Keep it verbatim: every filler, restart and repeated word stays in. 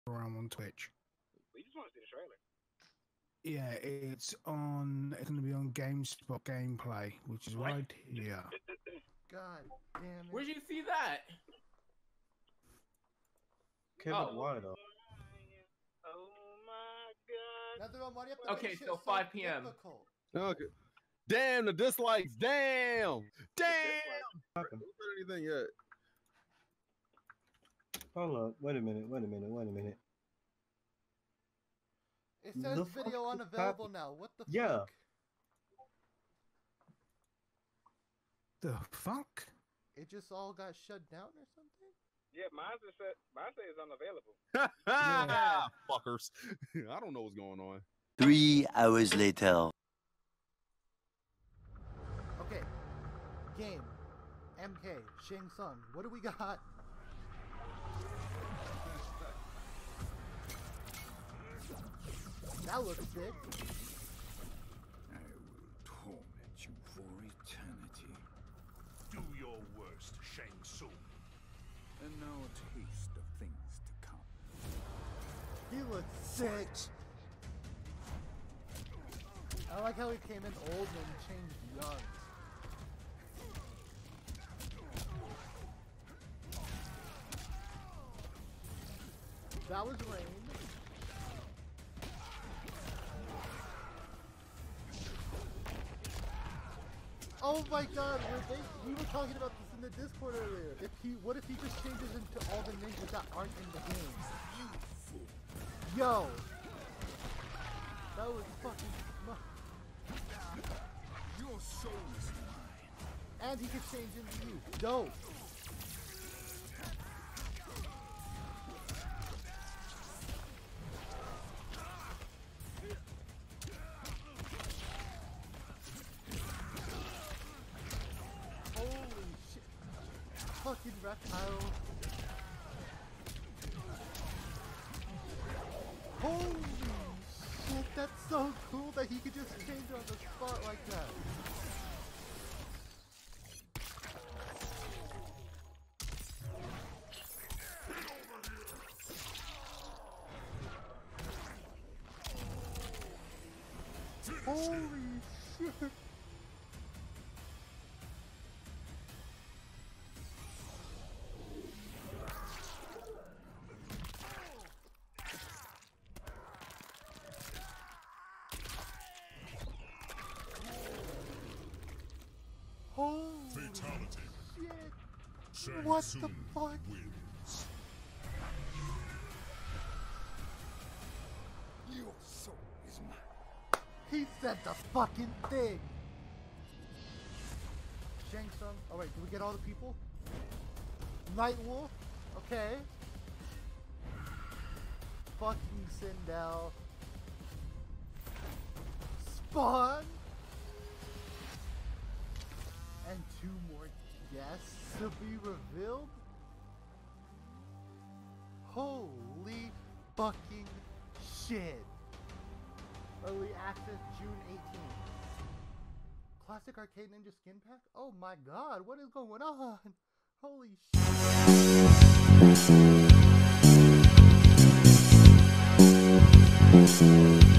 I'm on Twitch. We just want to see the trailer. Yeah, it's on. It's going to be on GameSpot Gameplay, which is What? right here. God damn it. Where'd you see that? Okay, Oh. but why though? Oh my god. Nothing wrong, Marty. You have to Okay, make shit so five p m difficult. Okay. Damn the dislikes. Damn. Damn. Happened? Who said anything yet? Hold up. Wait a minute. Wait a minute. Wait a minute. It says The video fuck is unavailable happening? now. What the Yeah. fuck? The fuck? It just all got shut down or something? Yeah, mine just said mine says it's unavailable. Ah, fuckers. I don't know what's going on. Three hours later. Okay. Game. M K. Shang Tsung. What do we got? That looks sick. I will torment you for eternity. Do your worst, Shang Tsung. And now a taste of things to come. He looks sick. I like how he came in old and changed young. That was Rain. Oh my god, were they, we were talking about this in the Discord earlier. If he, what if he just changes into all the ninjas that aren't in the game? Yo! That was fucking smart. Your soul is mine. And he could change into you. Dope! Holy shit. Fucking reptile. Holy shit, that's so cool that he could just change on the spot like that. Holy shit. Holy Fatality. shit. Shang What the Tsung fuck? wins. Your soul is mine. He said the fucking thing. Shang Tsung. Alright, do we get all the people? Night Wolf. Okay. Fucking Sindel. Spawn. And two more guests to be revealed? Holy fucking shit. Early access June eighteenth. Classic Arcade Ninja skin pack? Oh my god, what is going on? Holy shit.